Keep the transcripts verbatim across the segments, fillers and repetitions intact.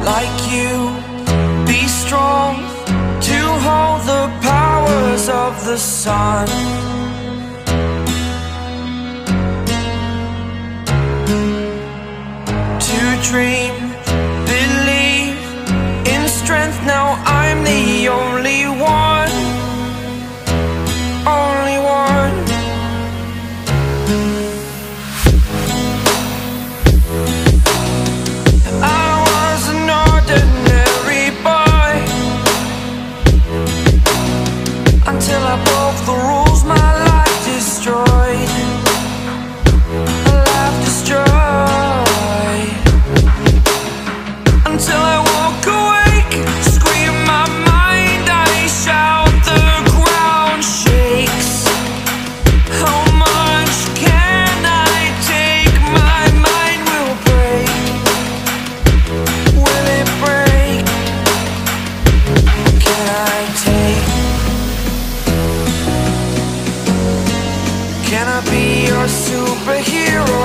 like you, be strong to hold the powers of the sun. To dream, believe in strength. Now I'm the only one, only one. I was an ordinary boy until I broke the rules. My life destroyed, a life destroyed. Until I walk awake, scream my mind, I shout, the ground shakes. How much can I take? My mind will break. Will it break? Can I take? Can I be your superhero?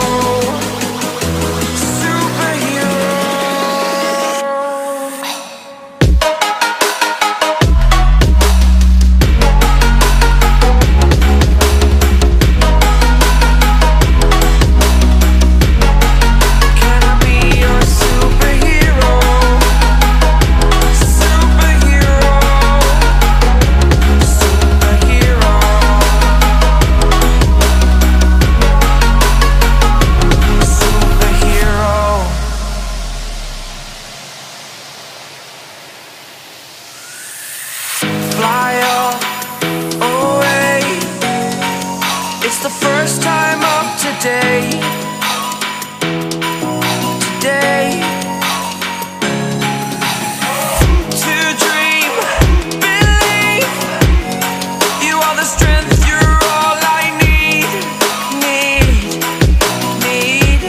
Fly away. It's the first time of today. Today. To dream, believe. You are the strength, you're all I need. Need, need.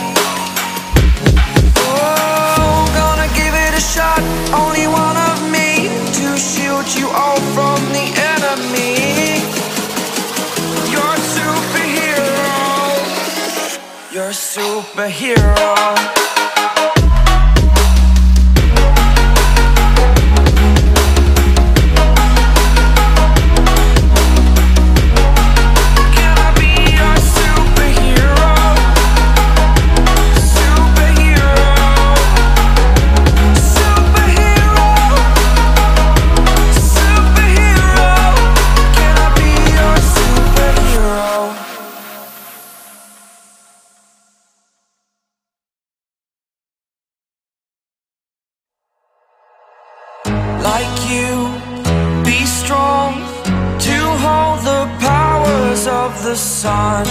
Oh, gonna give it a shot. Only one of me to shield you all from the enemy. You're a superhero. You're a superhero. Can I be your superhero? Superhero. Superhero. Superhero. Can I be your superhero? Like you, be strong to hold the powers of the sun.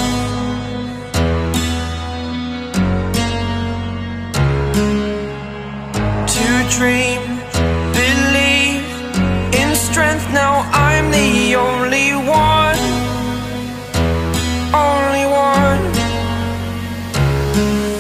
To dream, believe in strength. Now I'm the only one, only one.